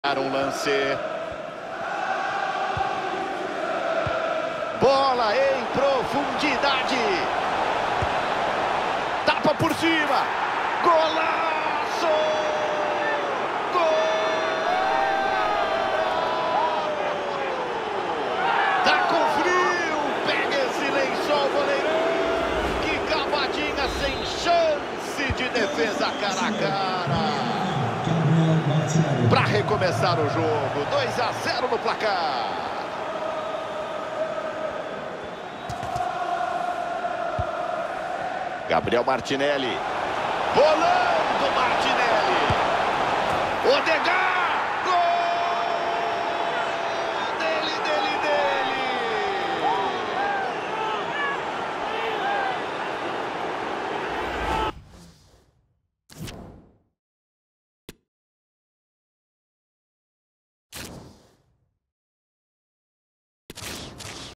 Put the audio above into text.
Um lance. Bola em profundidade. Tapa por cima. Golaço! Gol! Tá com frio. Pega esse lençol, goleirão. Que cavadinha sem chance de defesa cara a cara. Para recomeçar o jogo, 2-0 no placar. Gabriel Martinelli. Rolando Martinelli. Odegaard.